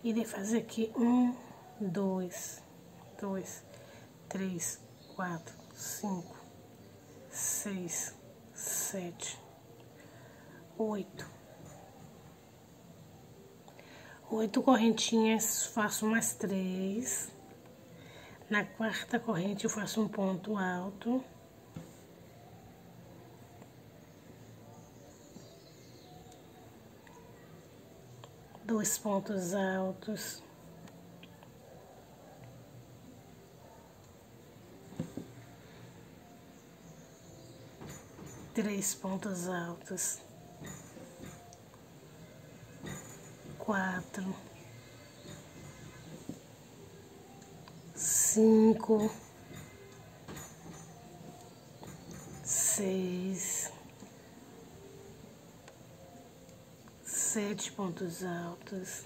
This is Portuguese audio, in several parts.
Irei fazer aqui 2, 3, 4, 5, 6, 7, 8. 8 correntinhas, faço mais 3. Na quarta corrente eu faço um ponto alto. Dois pontos altos. Três pontos altos. 4, 5, 6, 7 pontos altos.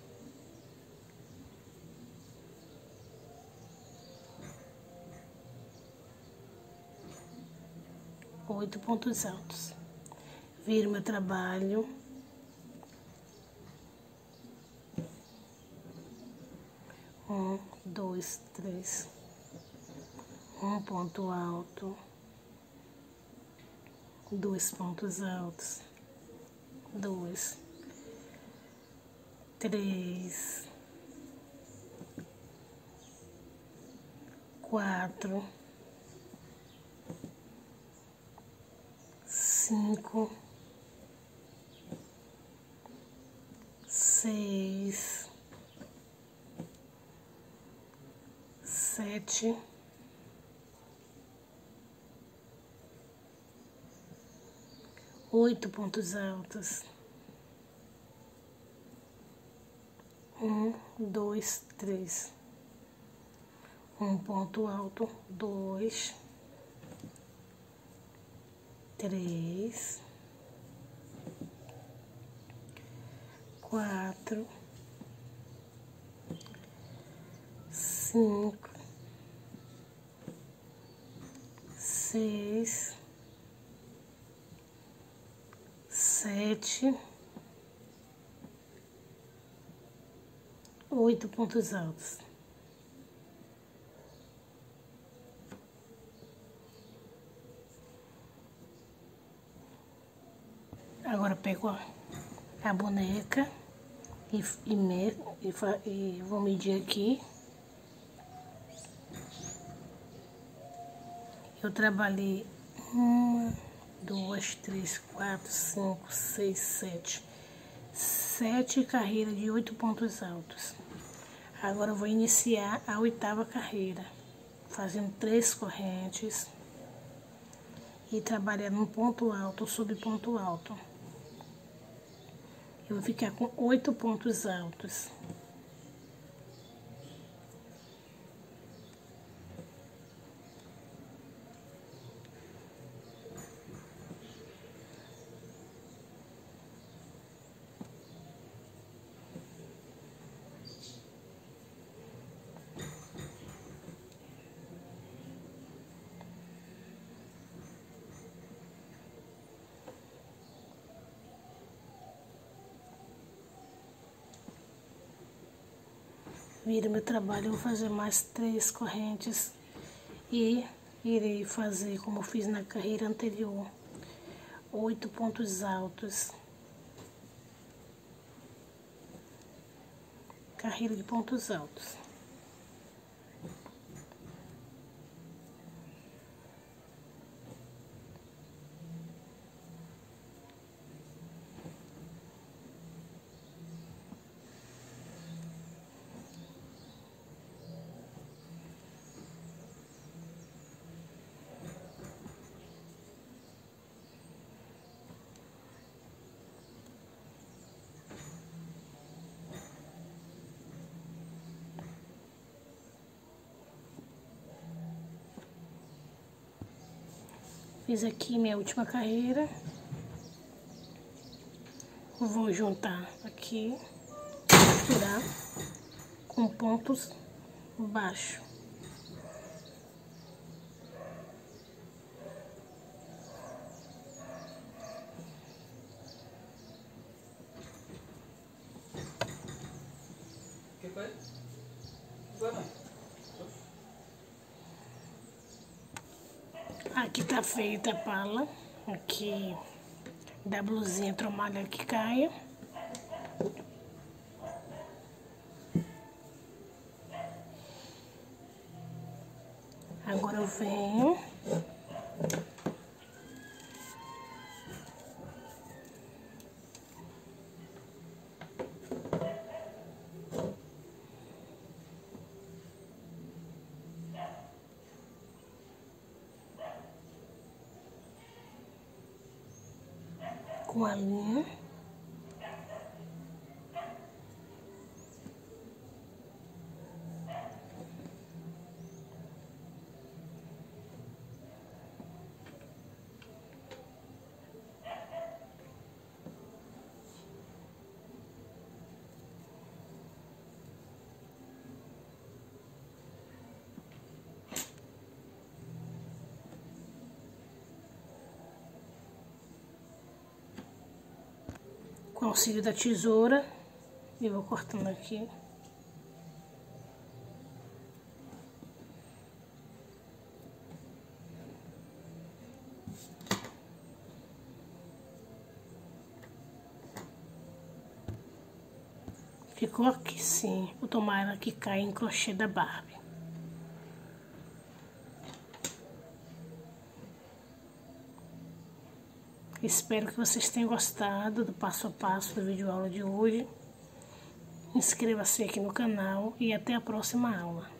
8 pontos altos. Viro meu trabalho. Um, dois, três. Um ponto alto. 2 pontos altos. 2, 3, 4, 5, 6, 7, 8 pontos altos. 1, 2, 3. Um ponto alto. 2, 3, 4, 5, 6, 7, 8 pontos altos. Agora pego a boneca e vou medir aqui. Eu trabalhei 1, 2, 3, 4, 5, 6, 7. 7 carreiras de 8 pontos altos. Agora eu vou iniciar a 8ª carreira, fazendo 3 correntes e trabalhando um ponto alto sobre ponto alto. Eu vou ficar com 8 pontos altos. Vira meu trabalho, eu vou fazer mais 3 correntes e irei fazer como eu fiz na carreira anterior, 8 pontos altos, carreira de pontos altos. Fiz aqui minha última carreira. Vou juntar aqui, misturar com pontos baixos. Aqui tá feita a pala. Aqui da blusinha tromalha que caia. Agora eu venho com a linha. Com o auxílio da tesoura, eu vou cortando aqui. Ficou aqui sim, vou tomar ela que cai em crochê da Barbie. Espero que vocês tenham gostado do passo a passo do vídeo aula de hoje. Inscreva-se aqui no canal e até a próxima aula.